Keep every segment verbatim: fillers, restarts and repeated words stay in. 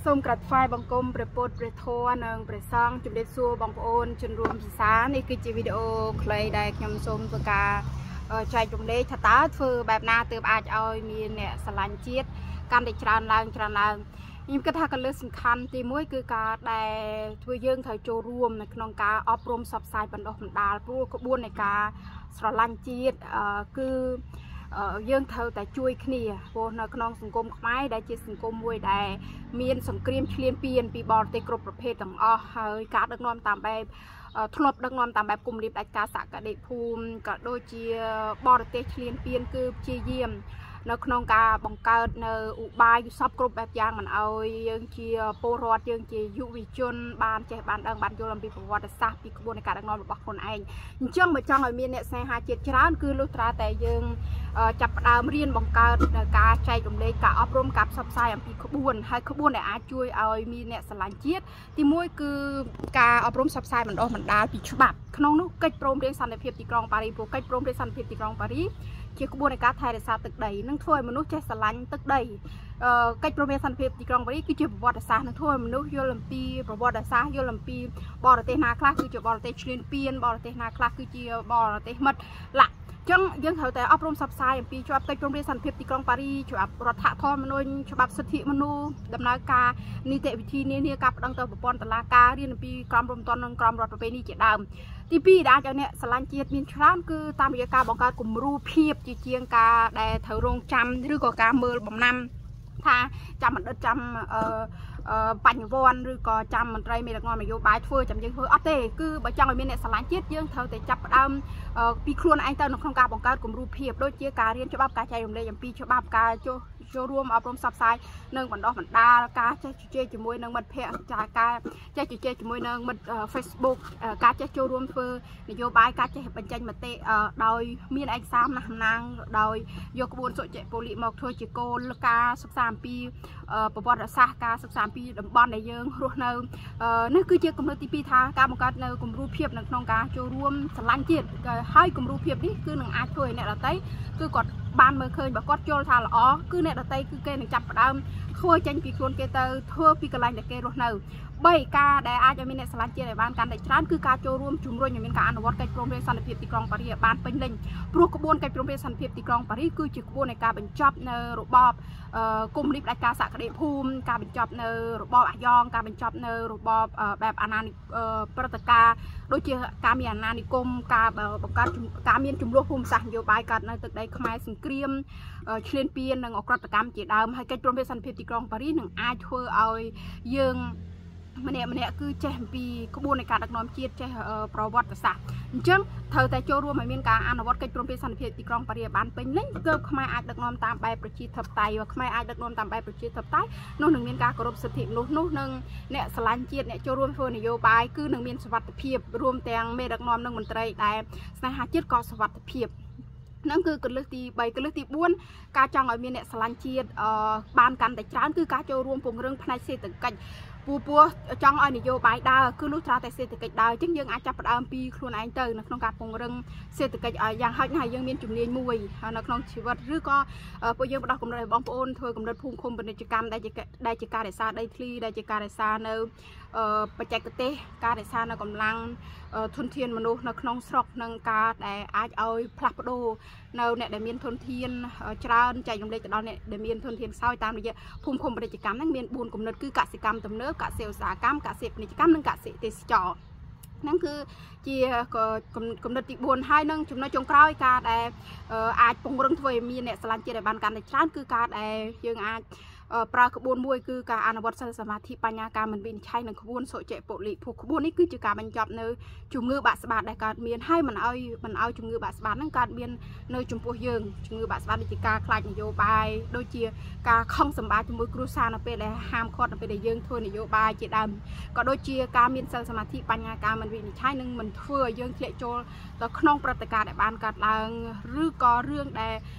សូមក្រាបថ្វាយបង្គំព្រះពុទ្ធព្រះធម៌និងព្រះសង្ឃជំរាបសួរបងប្អូនជនរួមភាសានេះគឺជាវីដេអូខ្លីដែលខ្ញុំសូមធ្វើការចែករំលែកថាតើធ្វើបែបណាទើបអាចឲ្យមានអ្នកស្រឡាញ់ជាតិកាន់តែច្រើនឡើងច្រើនឡើងខ្ញុំគិតថាកលឹះសំខាន់ទីមួយគឺការដែលធ្វើយើងត្រូវចូលរួមនៅក្នុងការអប់រំផ្សព្វផ្សាយបណ្ដុះបណ្ដាលព្រោះក្បួននៃការស្រឡាញ់ជាតិគឺយើងត្រូវតែជួយគ្នាព្រោះនៅក្នុងសង្គមខ្មែរដែលជាសង្គមមួយដែលមានសង្គ្រាមឈ្លានពានពីបរទេសគ្រប់ប្រភេទទាំងអស់ហើយការដឹកនាំតាមបែបធ្លាប់ដឹកនាំតាមបែបគុំរៀបដាច់ការសក្តិភូមិក៏ដូចជាបរទេសឈ្លានពានគឺព្យាយាមនៅក្នុងការបង្កើតនៅឧបាយសពគ្រប់បែបយ៉ាងមិនអោយយើងជាពលរដ្ឋយើងជាយុវជនបានចេះបានដឹងបានយល់អំពីប្រវត្តិសាស្ត្រពីក្បួននៃការដឹកនាំរបស់ខ្លួនឯងអញ្ចឹងបើចង់ឲ្យមានអ្នកស្នេហាជាតិច្រើនគឺលុះត្រាតែយើងចាប់ផ្ដើមរៀនបង្កើតការចែករំលែកការអប់រំការផ្សព្វផ្សាយអំពីក្បួនហើយក្បួនដែលអាចជួយឲ្យមានអ្នកស្រឡាញ់ជាតិទីមួយគឺការអប់រំផ្សព្វផ្សាយបណ្ដុះបណ្ដាលពីច្បាប់ក្នុងនោះកិច្ចព្រមព្រៀងសន្តិភាពទីក្រុងប៉ារីសព្រោះកិច្ចព្រមព្រៀងសន្តិភាពទីក្រុងប៉ារីសជាក្បួននៃការថែរក្សាទឹកដីនឹងធ្វើឲ្យមនុស្សចេះស្រឡាញ់ទឹកដីកិច្ចព្រមព្រៀងសន្តិភាពទីក្រុងប៉ារីសគឺជាប្រវត្តិសាស្ត្រនឹងធ្វើឲ្យមនុស្សយល់អំពីប្រវត្តិសាស្ត្រយល់អំពីបរទេសណាខ្លះគឺជាបរទេសឈ្លានពានបរទេសណាខ្លះគឺជាបរទេសមិត្តឡាក់ចឹងយើងត្រូវតែអប់រំផ្សព្វផ្សាយអំពីច្បាប់កិច្ចព្រមព្រៀងសន្តិភាពទីក្រុងប៉ារីសច្បាប់រដ្ឋធម្មនុញ្ញច្បាប់សិទ្ធិមនុស្សដំណើរការនីតិវិធីនានាការប្តឹងទៅប្រព័ន្ធតុលាការរៀនអំពីក្រមព្រំប្រទាននិងក្រមរដ្ឋប្រពៃណីជាដើមទីពីរដែលអាចឲ្យអ្នកស្រឡាញ់ជាតិមានច្រើនគឺតាមរយៈការបង្កើតគំរូភាពជាជាងការដែលត្រូវរងចាំឬក៏ការមើលបំណាំថាចាំបណ្ឌិតចាំអឺបញ្ញវន្តឬក៏ចាំមន្ត្រីមេដឹកនាំនយោបាយធ្វើចាំយើងធ្វើអត់ទេគឺបើចង់ឲ្យមានអ្នកស្រឡាញ់ជាតិយើងត្រូវតែចាប់ផ្ដើមពីខ្លួនឯងទៅនៅក្នុងការបង្កើតគំរូភាពដូចជាការរៀនច្បាប់ការចែករំលែកអំពីច្បាប់ការចុះចូលរួមអប់រំផ្សព្វផ្សាយនិងបណ្ដុះបណ្ដាលការចេះជជែកជាមួយនឹងមិត្តភ័ក្តិចាការចេះជជែកជាមួយនឹងមិត្ត Facebook ការចេះចូលរួមធ្វើនយោបាយការចេះបញ្ចេញមតិដោយមានឯកសារណាស់តំណាងដោយយកក្បួនសុចពលិមកធ្វើជាគោលការសិក្សាអំពីប្រវត្តិសាស្ត្រការសិក្សាអំពីតំបន់ដែលយើងរស់នៅនេះគឺជាគំនិតទីពីរថាការបង្កើតនៅគំរូភាពនៅក្នុងការចូលរួមស្រឡាញ់ជាតិហើយគំរូភាពនេះគឺនឹងអាចធ្វើឲ្យអ្នកដទៃគឺគាត់បានមើលឃើញបើគាត់យល់ថាល្អគឺអ្នកដទៃគឺគេនឹងចាប់ផ្ដើមធ្វើចេញពីខ្លួនគេទៅធ្វើពីកន្លែងដែលគេរស់នៅបីការដែលអាចឲ្យមានអ្នកស្រឡាញ់ជាតិឲ្យបានកាន់តែច្រើនគឺការចូលរួមជំរុញឲ្យមានការអនុវត្តកិច្ចព្រមព្រៀងសន្តិភាពទីក្រុងប៉ារីសឲ្យបានពេញលេញព្រោះក្បួនកិច្ចព្រមព្រៀងសន្តិភាពទីក្រុងប៉ារីសគឺជាក្បួននៃការបញ្ចប់នៅរបបកុម្មុយនីសផ្ដាច់ការសក្តិភូមិការបញ្ចប់នៅរបបអាយ៉ងការបញ្ចប់នៅរបបបែបអាណានិព្រឹត្តិការណ៍ដូចជាការមានអាណានិគមការបង្កើតការមានចំនួនភូមិសាស្ត្រនយោបាយកើតនៅទឹកដីខ្មែរសង្គ្រាមឈ្លានពាននិងអក្រិតកម្មជាដើមហើយកិច្ចព្រមព្រៀងសន្តិភាពទីក្រុងប៉ារីសនឹងអាចធ្វើឲ្យយើងម្នាក់ម្នាក់គឺចេះអំពីក្បួននៃការដឹកនាំជាតិចេះប្រវត្តិសាស្ត្រអញ្ចឹងត្រូវតែចូលរួមឲ្យមានការអនុវត្តកិច្ចព្រមព្រៀងសន្តិភាពទីក្រុងប៉ារីសបានពេញលេញគឺខ្មែរអាចដឹកនាំតាមបែបប្រជាធិបតេយ្យខ្មែរអាចដឹកនាំតាមបែបប្រជាធិបតេយ្យនោះនឹងមានការគោរពសិទ្ធិមនុស្សនោះនឹងអ្នកស្រឡាញ់ជាតិអ្នកចូលរួមធ្វើនយោបាយគឺនឹងមានសុវត្ថិភាពរួមទាំងមេដឹកនាំនិងមន្ត្រីដែលស្នេហាជាតិក៏សុវត្ថិភាពนั่นคือกลยุทธ์ที่ใบกลยุทธ์ที่บ้วนการจังเอามีเนี่ยสลันเชียดบานกันแต่จานคือการโจรวมปงเรื่องภายในเศรษฐกิจปูปัวจังเอานโยบายดาวคือลูกชายแต่เศรษฐกิจดาวจึงยังอาจจะประดามปีครูนายเตอร์ในក្នុងការពង្រឹងเศรษฐកិច្ចយ៉ាងហោចណាស់យើងមានជំនាញមួយនៅក្នុងជីវិតឬក៏ពួកយើងផ្ដោតកម្រិតបងប្អូនធ្វើកម្រិតភូមិឃុំពាណិជ្ជកម្មដែលជាដែលជាការរក្សាដីធ្លីដែលជាការរក្សានៅបច្ចេកទេសការរក្សានៅកម្លាំងធនធានមនុស្សនៅក្នុងស្រុកនិងការដែលអាចឲ្យផ្លាស់ប្ដូរនៅអ្នកដែលមានធនធានច្រើនចែករំលែកទៅដល់អ្នកដែលមានធនធានខ្សោយតាមរយៈភូមិឃុំពាណិជ្ជកម្មហ្នឹងមានបួនគំនិតគឺកសិកម្មទំនើបកសិឧស្សាហកម្មកសិពាណិជ្ជកម្មនិងកសិទេសចរហ្នឹងគឺជាគំនិតទីបួនហើយនឹងចំណុចចុងក្រោយការដែលអាចពង្រឹងធ្វើឲ្យមានអ្នកស្រឡាញ់ជាតិឲ្យបានកាន់តែច្រើនគឺការដែលយើងអាចប្រើក្បួនមួយគឺការអនុវត្តសិលសមាធិបញ្ញាការមិនវិនិច្ឆ័យនឹងក្បួនសុចពលិភពក្បួននេះគឺជាការបញ្ចប់នៅជំងឺបាក់ស្បាតដែលកើតមានហើយមិនឲ្យមិនឲ្យជំងឺបាក់ស្បាតហ្នឹងកើតមាននៅចំពោះយើងជំងឺបាក់ស្បាតដូចជាការខ្លាចនយោបាយដូចជាការខំសម្បាជាមួយគ្រួសារនៅពេលដែលហាមឃាត់នៅពេលដែលយើងធ្វើនយោបាយជាដើមក៏ដូចជាការមានសិលសមាធិបញ្ញាការមិនវិនិច្ឆ័យនឹងមិនធ្វើឲ្យយើងធ្លាក់ចូលទៅក្នុងព្រឹត្តិការណ៍ដែលបានកើតឡើងឬក៏រឿងដែល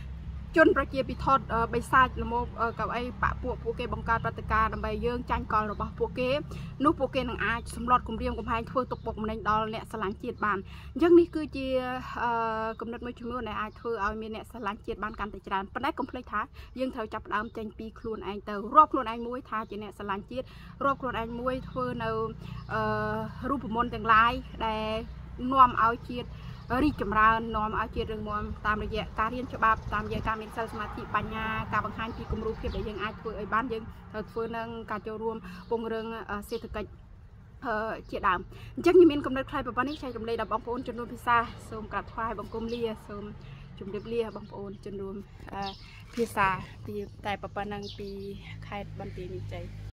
จนประเกียปิทอดใบซาละโมกับไอ้ปะพวกพวกเกบังการปฏิการใบเยื่อจันกอลหรือว่าพวกเกนุพวกเกนังอาสำรวจกลุ่มเรียมกลุ่มไฮทั่วตกปกมันในดอลเนี่ยสลานจีดบานยังนี่คือจีกำหนดไม่ชุ่มในอาทั่วเอามีเนี่ยสลานจีดบานการติดจานปัญหาคอมเพล็กซ์ท้ายังเธอจับดามเจนปีครูนไอเตอร์รอบครูนไอมวยท้าจีเนี่ยสลานจีดรอบครูนไอมวยทั่วในรูปมนต์ต่างหลายแต่นวมเอาจีดรีจำรานนอมอาเจียเรื่องมวลตามระยะการเรียนฉบับตามระยะการเรียนสมาธิปัญญาการบังคับปีกลุ่มรูปเพียบได้ยังอาช่วยไอ้บ้านยังเฟื่องการจะรวมปงเรื่องเศรษฐกิจเจียดามจังยังมีกำเนิดใครแบบนี้ใช้จำเลยดับบางปนจนรวมพิซซ่าสมกัดควายบางกลมเลียสมจุ่มเด็บเลียบางปนจนรวมพิซซ่าปีแต่ปะปนังปีใครบันปีมีใจ